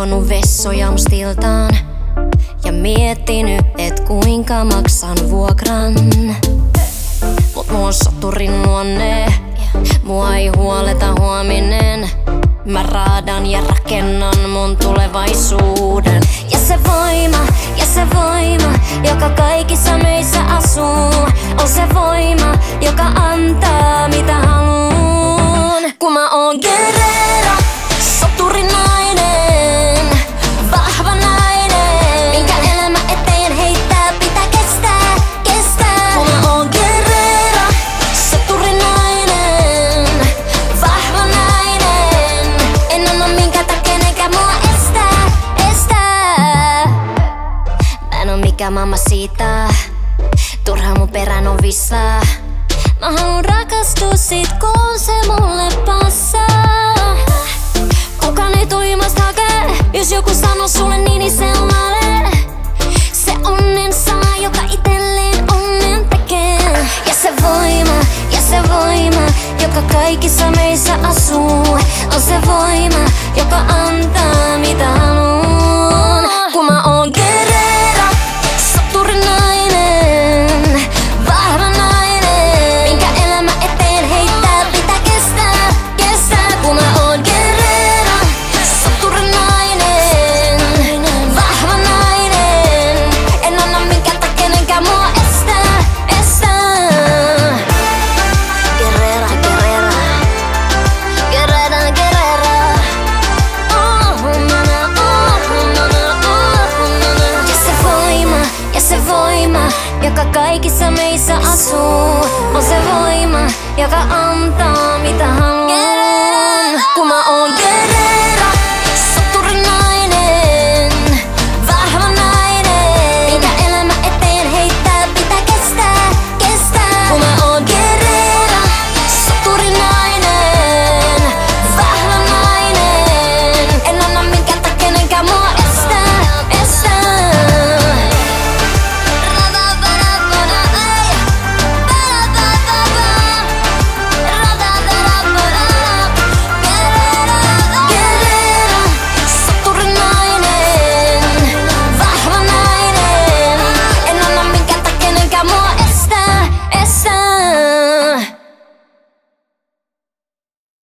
valvonut vessoja mustiltaan ja miettinyt, et kuinka maksan vuokran. Mut mua on soturin luonne, mua ei huoleta huominen. Mä raadan ja rakennan mun tulevaisuuden. Ja se voima, joka kaikissa meissä asuu, on se voima, joka antaa mitä haluun. Kun mä oon guerrera, soturinainen, vahva nainen, minkä elämä eteen heittää, pitää kestää, kestää. Kun mä oon guerrera, soturinainen, vahva nainen, en anna minkä takia eikä mua estää. Mä en oo mikään mamacita, turha mun perään on vissaa. Mä haluun rakastua sit kun se mulle passaa. Kukaan ei tuimasta hakee, jos joku sanoo sulle niin se on vale. Se onnen saa, joka itelleen onnen tekee. Ja se voima, joka kaikissa meissä asuu, on se voima, joka antaa mitä haluun. Kun mä oon guerrera, soturinainen, vahva nainen, minkä elämä eteen heittää, pitää kestää, kestää. Kun mä oon guerrera, soturinainen, vahva nainen, en anna minkä takia enkä mua estää. Guerrera, guerrera, guerrera, guerrera. Ja se voima, joka kaikissa meissä asuu, on se voima, joka antaa mitä haluun. Kun mä oon guerrera.